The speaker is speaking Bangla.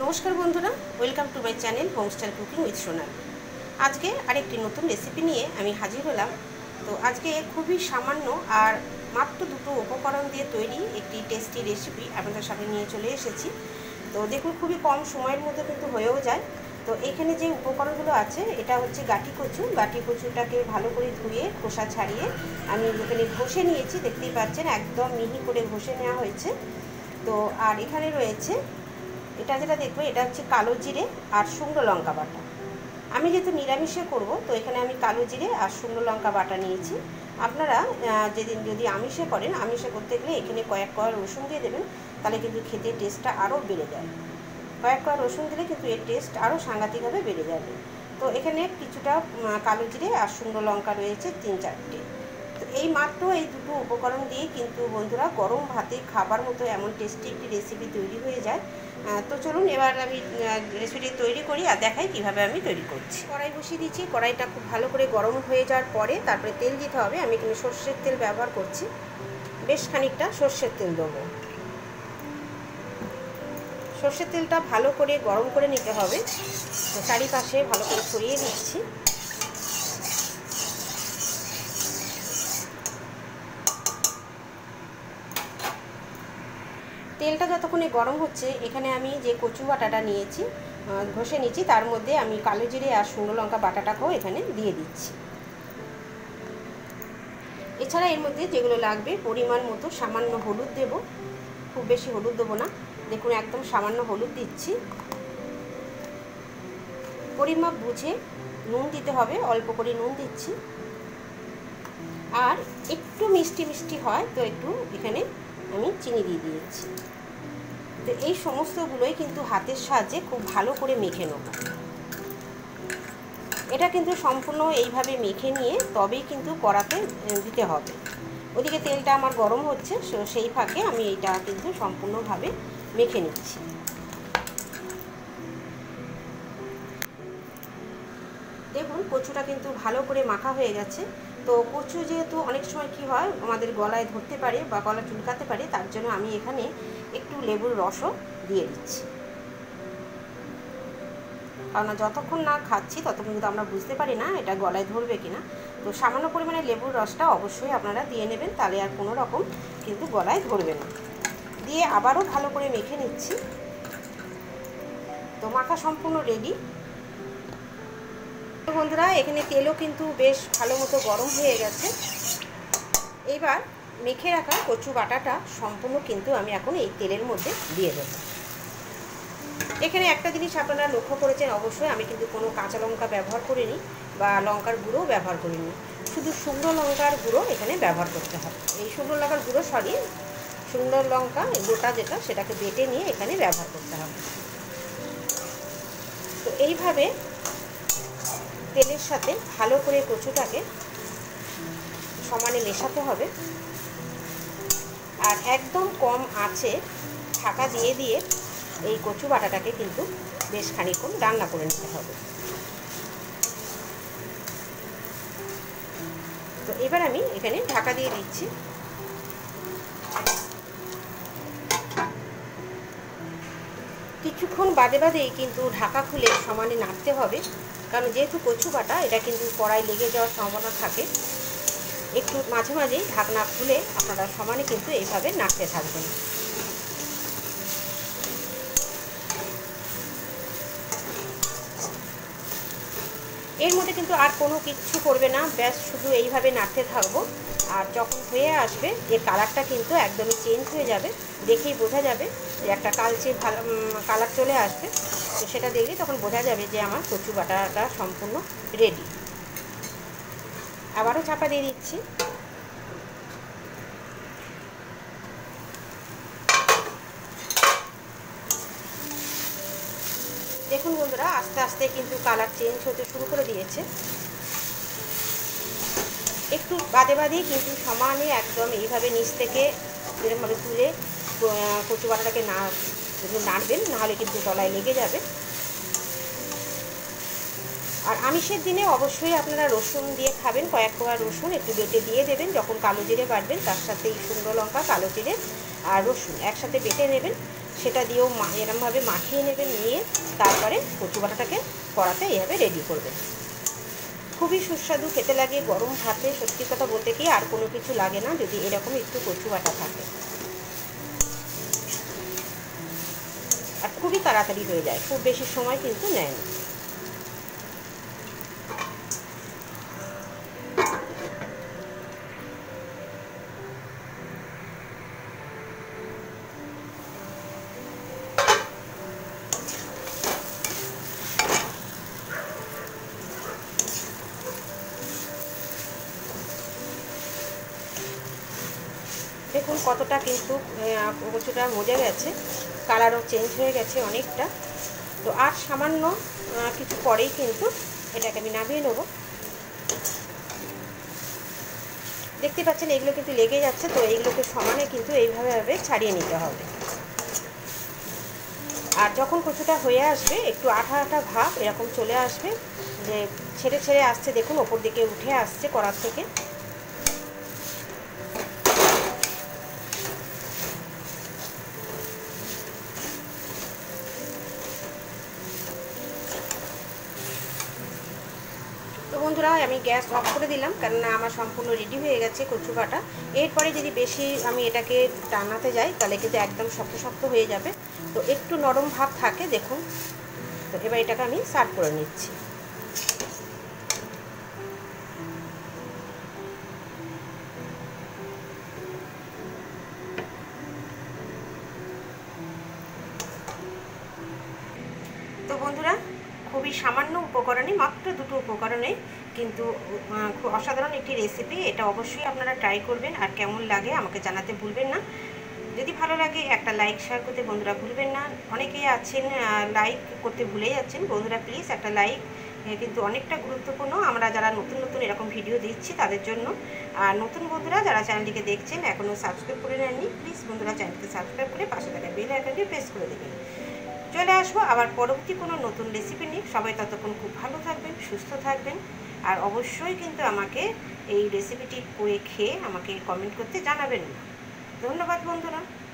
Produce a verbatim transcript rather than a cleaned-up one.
नमस्कार बंधुरा welcome to my channel home style cooking with Sonal. आज के आरेकटी नतून रेसिपि निये आमी हाजिर हलाम। तो आज के खूबई सामान्य और मात्र दुटो उपकरण दिए तैरी एकटी टेस्टी रेसिपि आपनादेर सामने निये चले एसेछि। तो देखुन खूबई कम समयेर मধ্যে किन्तु हয়েও যায়। तो एखाने जे उपकरणगुलो आछे एटा होच्छे गाटी कचु। गाटी कचुटाके भालो करे धुए खोसा छाड़िए आमी एखाने घषे नियेछि, देखतेई पाच्छेन एकदम मिहि करे घषे नेওয়া হয়েছে। तो और एखाने रयेछे এটা যেটা দেখবো এটা হচ্ছে কালো জিরে আর শুকনো লঙ্কা বাটা। আমি যেহেতু নিরামিষে করব তো এখানে আমি কালো জিরে আর শুকনো লঙ্কা বাটা নিয়েছি। আপনারা যেদিন যদি আমিষে করেন আমিষে করতে গেলে এখানে কয়েক কোয়া রসুন দিয়ে দেবেন, তাহলে কিন্তু খেতে টেস্টটা আরও বেড়ে যায়। কয়েক কোয়া রসুন দিলে কিন্তু এর টেস্ট আরও সাংঘাতিকভাবে বেড়ে যাবে। তো এখানে কিছুটা কালো জিরে আর শুকনো লঙ্কা রয়েছে তিন চারটে। তো এই মাত্র এই দুটো উপকরণ দিয়ে কিন্তু বন্ধুরা গরম ভাতে খাবার মতো এমন টেস্টি একটি রেসিপি তৈরি হয়ে যায়। তো চলুন এবার আমি রেসিপিটি তৈরি করি আর দেখাই কিভাবে আমি তৈরি করছি। কড়াই বসিয়ে দিচ্ছি। কড়াইটা খুব ভালো করে গরম হয়ে যাওয়ার পরে তারপরে তেল দিতে হবে। আমি এখানে সর্ষের তেল ব্যবহার করছি, বেশ খানিকটা সর্ষের তেল দেবো। সর্ষের তেলটা ভালো করে গরম করে নিতে হবে। তো চারিপাশে ভালো করে ছড়িয়ে দিচ্ছি। তেলটা যতক্ষণে গরম হচ্ছে এখানে আমি যে কচু বাটাটা নিয়েছি ঘষে নিয়েছি তার মধ্যে আমি কালো জিরে আর শুকনো লঙ্কা বাটাটাকেও এখানে দিয়ে দিচ্ছি। এছাড়া এর মধ্যে যেগুলো লাগবে পরিমাণ মতো সামান্য হলুদ দেব, খুব বেশি হলুদ দেবো না, দেখুন একদম সামান্য হলুদ দিচ্ছি। পরিমাপ বুঝে নুন দিতে হবে, অল্প করে নুন দিচ্ছি। আর একটু মিষ্টি মিষ্টি হয় তো একটু এখানে আমি চিনি দিয়ে দিয়েছি। তো এই সমস্তগুলোই কিন্তু হাতের সাহায্যে খুব ভালো করে মেখে নেব। এটা কিন্তু সম্পূর্ণ এইভাবে মেখে নিয়ে তবেই কিন্তু কড়াতে দিতে হবে। ওদিকে তেলটা আমার গরম হচ্ছে, সেই ফাঁকে আমি এইটা কিন্তু সম্পূর্ণভাবে মেখে নিচ্ছি। দেখুন কচুটা কিন্তু ভালো করে মাখা হয়ে গেছে। তো কচু যেহেতু অনেক সময় কি হয় আমাদের গলায় ধরতে পারে বা গলা চুলকাতে পারে, তার জন্য আমি এখানে একটু লেবুর রসও দিয়ে দিচ্ছি। কারণ যতক্ষণ না খাচ্ছি ততক্ষণ কিন্তু আমরা বুঝতে পারি না এটা গলায় ধরবে কিনা। তো সামান্য পরিমাণে লেবুর রসটা অবশ্যই আপনারা দিয়ে নেবেন, তাহলে আর কোনো রকম কিন্তু গলায় ধরবে না। দিয়ে আবারও ভালো করে মেখে নিচ্ছি। তো মাখা সম্পূর্ণ রেডি। বন্ধুরা এখানে তেলও কিন্তু বেশ ভালো মতো গরম হয়ে গেছে। এবার মেখে রাখা কচু বাটাটা সম্পূর্ণ কিন্তু আমি এখন এই তেলের মধ্যে দিয়ে দেব। এখানে একটা জিনিস আপনারা লক্ষ্য করেছেন অবশ্যই, আমি কিন্তু কোনো কাঁচা লঙ্কা ব্যবহার করিনি বা লঙ্কার গুঁড়োও ব্যবহার করিনি, শুধু শুকনো লঙ্কার গুঁড়ো এখানে ব্যবহার করতে হবে। এই শুকনো লঙ্কার গুঁড়ো সরি শুকনো লঙ্কা গোটা যেটা সেটাকে বেটে নিয়ে এখানে ব্যবহার করতে হবে। তো এইভাবে তেলের সাথে ভালো করে কচুটাকে সমানে মেশাতে হবে। আর একদম কম আঁচে ঢাকা দিয়ে দিয়ে এই কচু বাটাটাকে কিন্তু বেশ খানিকক্ষণ রান্না করে নিতে হবে। তো এবার আমি এখানে ঢাকা দিয়ে দিচ্ছি। কিছুক্ষণ বাদে বাদেই কিন্তু ঢাকা খুলে সমানে নাড়তে হবে, কারণ যেহেতু কচু বাটা এটা কিন্তু কড়াই লেগে যাওয়ার সম্ভাবনা থাকে। একটু মাঝে মাঝেই ঢাকনা খুলে আপনারা সমানে কিন্তু এইভাবে নাড়তে থাকবেন। এর মধ্যে কিন্তু আর কোনো কিছু করবে না, ব্যাস শুধু এইভাবে নাড়তে থাকবো। আর যখন হয়ে আসবে এর কালারটা কিন্তু একদমই চেঞ্জ হয়ে যাবে, দেখেই বোঝা যাবে যে একটা কালচে ভালো কালার চলে আসবে। তো সেটা দেখলেই তখন বোঝা যাবে যে আমার কচু বাটাটা সম্পূর্ণ রেডি। আবারও চাপা দিয়ে দিচ্ছি। দেখুন বন্ধুরা আস্তে আস্তে কিন্তু কালার চেঞ্জ হতে শুরু করে দিয়েছে। একটু বাদে বাদেই কিন্তু সমানে একদম এইভাবে নিচ থেকে এরকমভাবে তুলে কচু বাটাটাকে না নাড়বেন, নাহলে কিন্তু তলায় লেগে যাবে। আর আমিষের দিনে অবশ্যই আপনারা রসুন দিয়ে খাবেন, কয়েক কোয়া রসুন একটু বেটে দিয়ে দেবেন। যখন কালো জিরে বাটবেন তার সাথে এই শুকনো লঙ্কা কালো জিরে আর রসুন একসাথে বেটে নেবেন। সেটা দিয়েও এরমভাবে মাখিয়ে নেবেন, নিয়ে তারপরে কচু বাটাটাকে কড়াতে এইভাবে রেডি করবেন। খুবই সুস্বাদু খেতে লাগে গরম ভাতে, সত্যি কথা বলতে কি আর কোনো কিছু লাগে না যদি এরকম একটু কচু বাটা থাকে, আর খুবই তাড়াতাড়ি হয়ে যায়, খুব বেশি সময় কিন্তু নেয় না। দেখুন কতটা কিন্তু কচুটা মজে গেছে, কালারও চেঞ্জ হয়ে গেছে অনেকটা। তো আর সামান্য কিছু পরেই কিন্তু এটাকে আমি নামিয়ে নেব। দেখতে পাচ্ছেন এগুলো কিন্তু লেগে যাচ্ছে, তো এইগুলোকে সমানে কিন্তু এইভাবে ভাবে ছাড়িয়ে নিতে হবে। আর যখন কচুটা হয়ে আসবে একটু আঠা আঠা ভাব এরকম চলে আসবে, যে ছেড়ে ছেড়ে আসছে, দেখুন ওপর দিকে উঠে আসছে কড়ার থেকে। তো বন্ধুরা আমি গ্যাস অফ করে দিলাম, কেননা আমার সম্পূর্ণ রেডি হয়ে গেছে কচু বাটা। এরপরে যদি বেশি আমি এটাকে টানাতে যাই তাহলে কিন্তু একদম শক্ত শক্ত হয়ে যাবে, তো একটু নরম ভাব থাকে দেখুন। তো এবার এটাকে আমি সার্ভ করে নিচ্ছি। তো বন্ধুরা খুবই সামান্য উপকরণে, মাত্র দুটো উপকরণে কিন্তু খুব অসাধারণ একটি রেসিপি। এটা অবশ্যই আপনারা ট্রাই করবেন, আর কেমন লাগে আমাকে জানাতে ভুলবেন না। যদি ভালো লাগে একটা লাইক শেয়ার করতে বন্ধুরা ভুলবেন না। অনেকেই আছেন লাইক করতে ভুলে যাচ্ছেন, বন্ধুরা প্লিজ একটা লাইক কিন্তু অনেকটা গুরুত্বপূর্ণ আমরা যারা নতুন নতুন এরকম ভিডিও দিচ্ছি তাদের জন্য। আর নতুন বন্ধুরা যারা চ্যানেলটিকে দেখছেন এখনও সাবস্ক্রাইব করে নেননি, প্লিজ বন্ধুরা চ্যানেলটিকে সাবস্ক্রাইব করে পাশে থাকা বেল আইকনটি প্রেস করে দেবেন। চলে আসবো আবার পরবর্তী কোনো নতুন রেসিপি নিয়ে। সবাই ততক্ষণ খুব ভালো থাকবেন, সুস্থ থাকবেন, আর অবশ্যই কিন্তু আমাকে এই রেসিপিটি করে খেয়ে আমাকে কমেন্ট করতে জানাবেন না। ধন্যবাদ বন্ধুরা।